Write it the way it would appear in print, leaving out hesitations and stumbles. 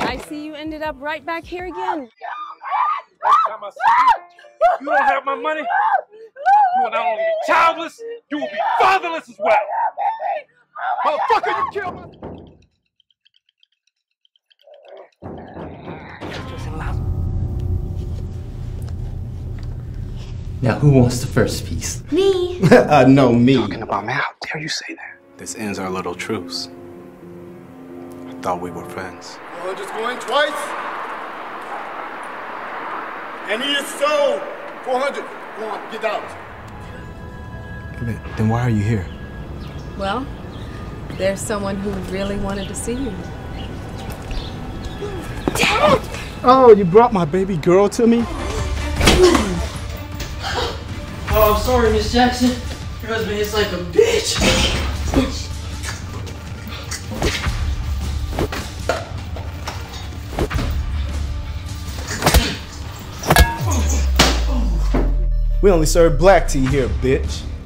I see you ended up right back here again. Next time I see you don't have my money, you will not only be childless, you will be fatherless as well. Motherfucker, you killed my... Now, who wants the first piece? Me. No, me. Talking about me? How dare you say that? This ends our little truce. I thought we were friends. 400's going twice. And he is sold. 400. Go on, get out. Then why are you here? Well, there's someone who really wanted to see you. Oh, you brought my baby girl to me? Oh, I'm sorry, Miss Jackson. Your husband is like a bitch. We only serve black tea here, bitch.